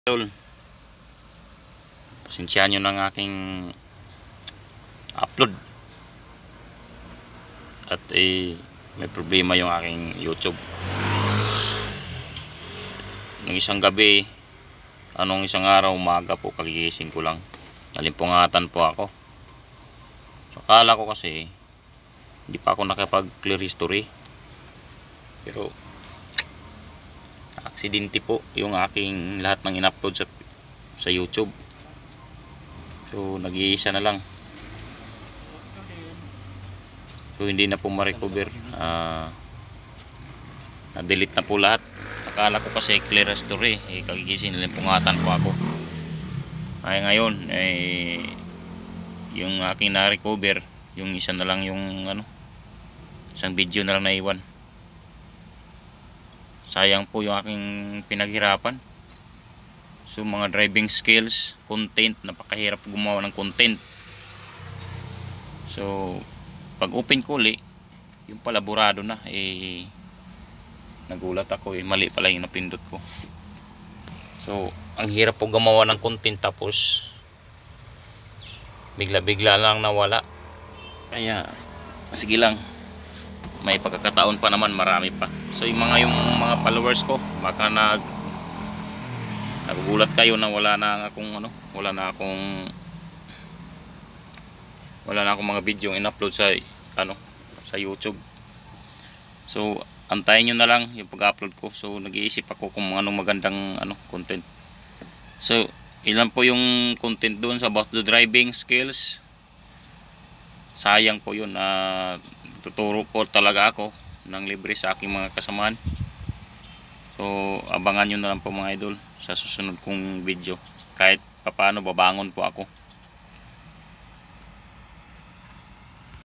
Idol, pasensyahan nyo ng aking upload at may problema yung aking YouTube. Nung isang gabi, isang araw, umaga po, kagigising ko lang, nalimpungatan po ako. So akala ko kasi hindi pa ako nakapag clear history, pero aksidente po yung aking lahat ng in-upload sa YouTube. So nag-iisa na lang, so hindi na po ma-recover. Na-delete na po lahat. Akala ko kasi clear history, kagigising, nalimpungatan po ako. Ay ngayon yung aking na-recover, yung isa na lang, yung isang video na lang naiwan. Sayang po yung aking pinaghirapan. So mga driving skills, content, napakahirap gumawa ng content. So pag open ko ulit, yung pala burado na, nagulat ako, mali pala yung napindot ko. So ang hirap po gumawa ng content, tapos bigla-bigla lang nawala. Kaya sige lang, may pagkakataon pa naman, marami pa. So yung mga followers ko, baka nagugulat kayo na wala na akong mga video in-upload sa YouTube. So antayin nyo na lang yung pag-upload ko. So nag-iisip ako kung anong magandang content. So ilan po yung content doon sa about the driving skills. Sayang po yun. Tuturo po talaga ako ng libre sa aking mga kasamahan. So abangan nyo na lang po mga idol sa susunod kong video. Kahit papaano babangon po ako.